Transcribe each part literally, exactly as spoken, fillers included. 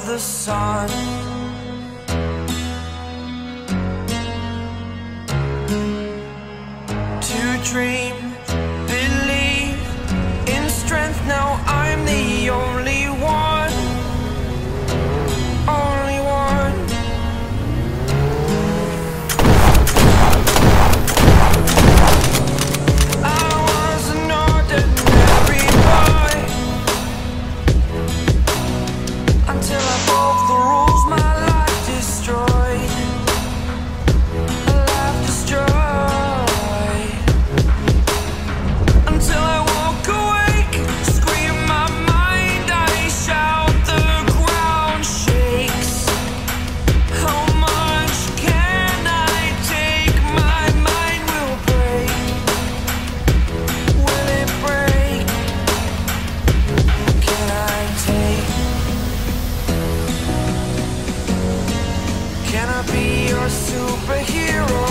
the sun. To dream, believe in strength. Now I'm the only one, only one. I was an ordinary boy until I broke the rules. My life destroyed, a life destroyed. Until I walk awake, scream my mind, I shout, the ground shakes. How much can I take? My mind will break. Will it break? Can I take? Can I be your superhero?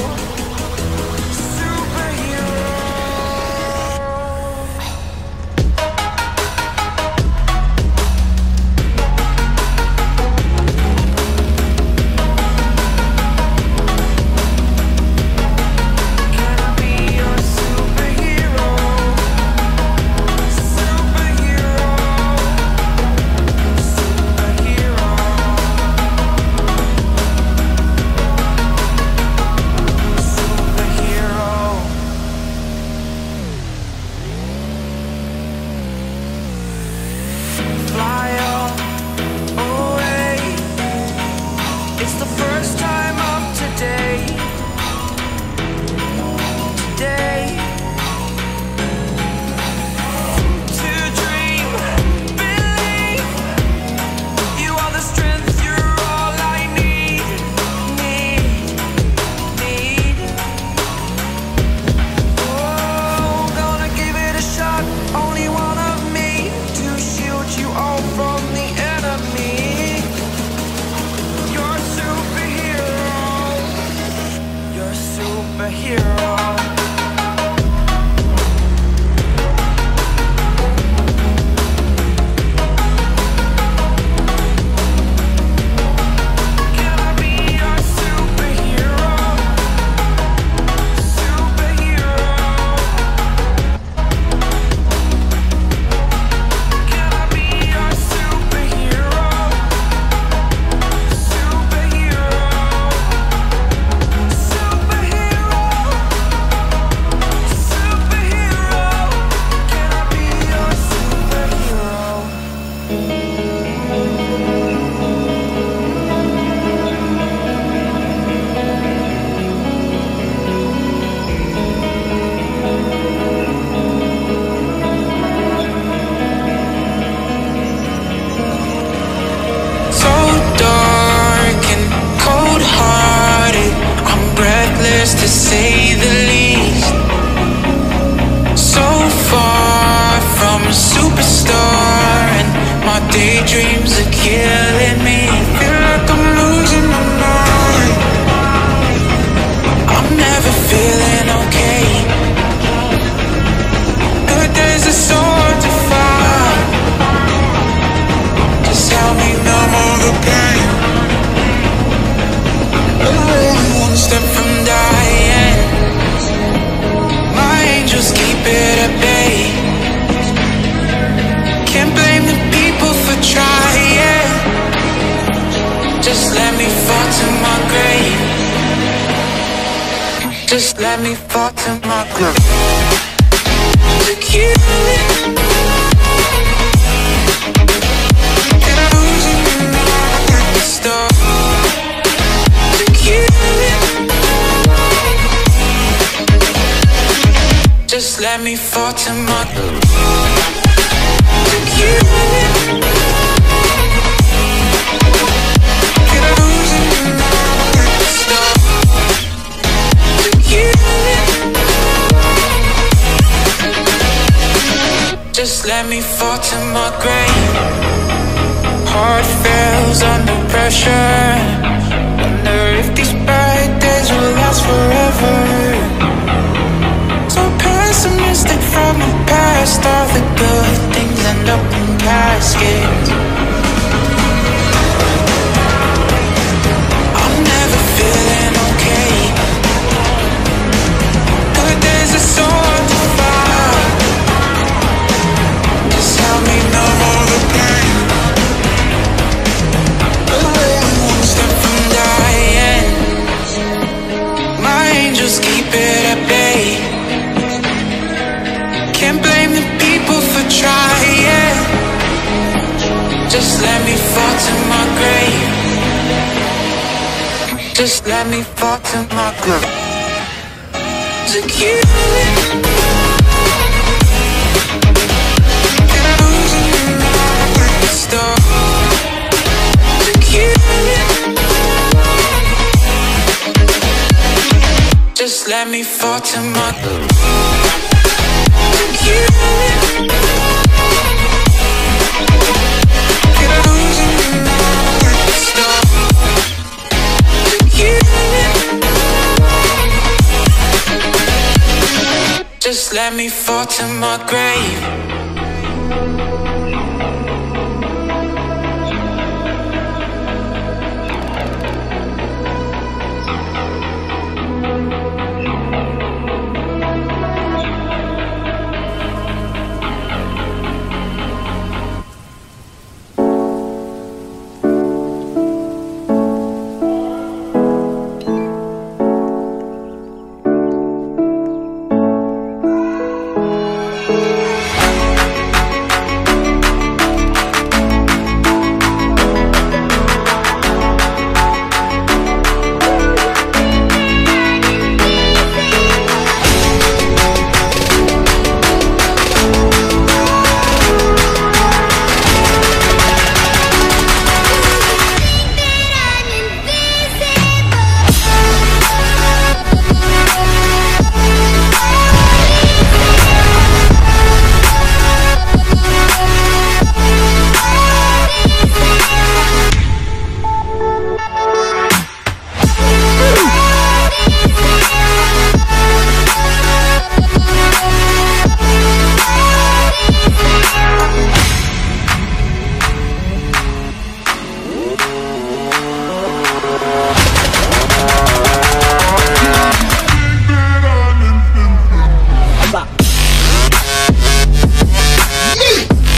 To say the least, so far from a superstar, and my daydreams are killing me. Feel like I'm losing my mind. I'm never feeling okay. Good days are so hard to find. Just help me numb all the pain. I'm only one step from dying. My angels keep it at bay. Can't blame the people for trying. Just let me fall to my grave. Just let me fall to my grave. To kill it. And I'm losing my mind. Stop. To kill it. Just let me fall to my grave. To kill it. And I'm losing my mind. Stop. To kill it. Just let me fall to my grave. Heart fails under pressure. Wonder if these bad days will last forever. So pessimistic from the past. All the good things end up in caskets. Just let me fall to my groove. Secure. Just let me fall to my groove. Just let me fall to my grave.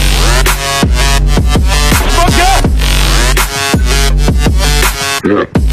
Yeah.